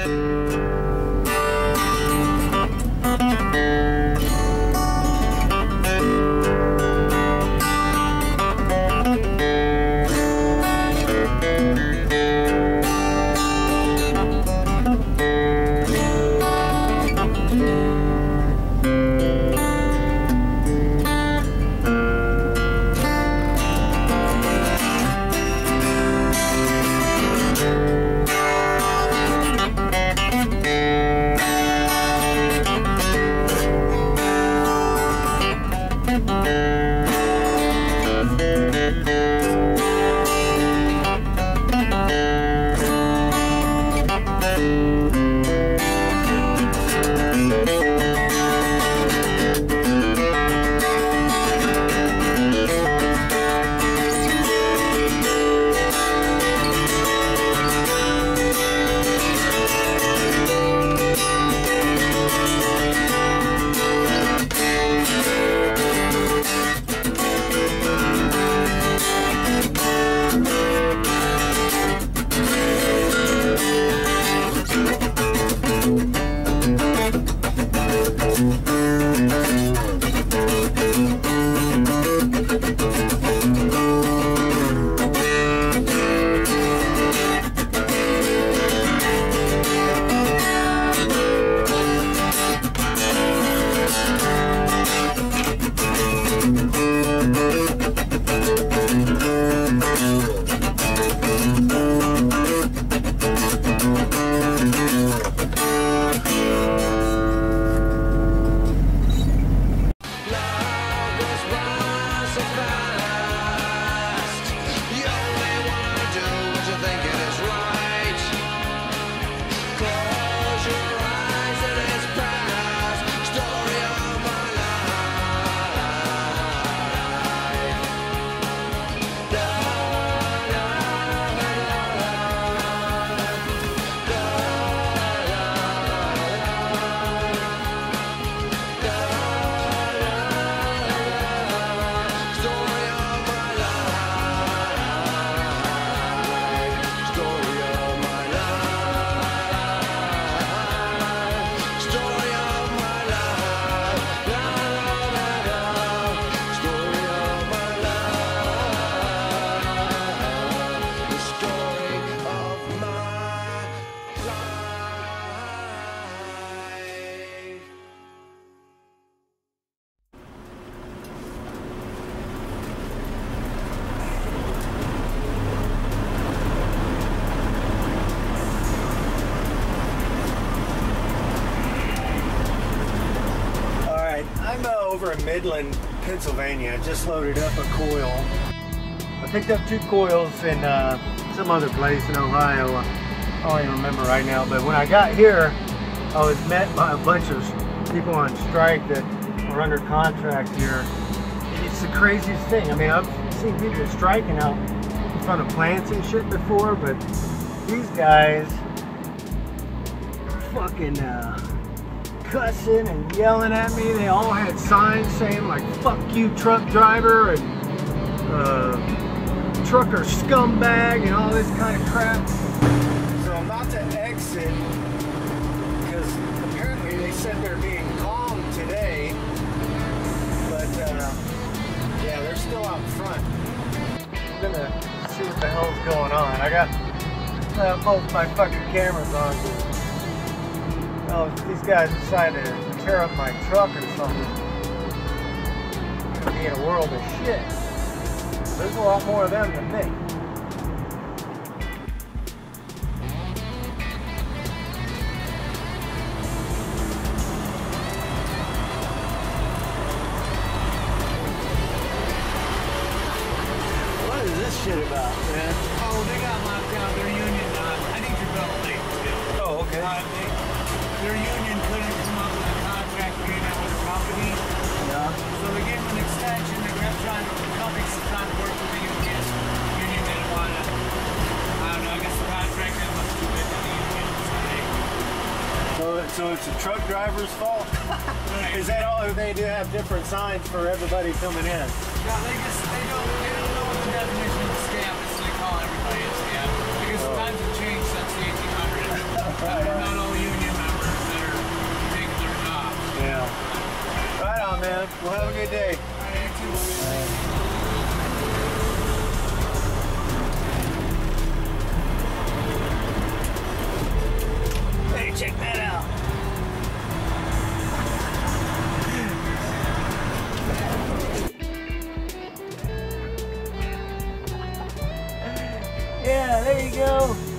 Over in Midland, Pennsylvania. I just loaded up a coil. I picked up 2 coils in some other place in Ohio. I don't even remember right now, but when I got here, I was met by a bunch of people on strike that were under contract here. And it's the craziest thing. I mean, I've seen people striking out in front of plants and shit before, but these guys fucking cussing and yelling at me. They all had signs saying like "fuck you, truck driver" and "trucker scumbag" and all this kind of crap. So I'm about to exit because apparently they said they're being calm today, but yeah, they're still out front. I'm gonna see what the hell's going on. I got both my fucking cameras on. Oh, these guys decided to tear up my truck or something. I'm gonna be in a world of shit. There's a lot more of them than me. What is this shit about, man? Oh, they got locked down. Their union, I think you're about late too. Oh, okay. Their union couldn't come up with a contract agreement with the company. Yeah. So they gave them an extension. They kept trying to, the company's trying to work with the union. The union didn't want to, I don't know, I guess the contract was too big for the union. So it's a truck driver's fault? Right. Is that all? Or they do have different signs for everybody coming in? Yeah, they don't know what the definition of a scam is, so they call everybody a scam. Because times have changed since the 1800s. Right. Not There you go.